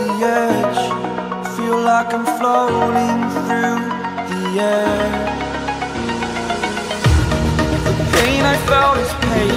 the edge, feel like I'm floating through the air. The pain I felt is pain,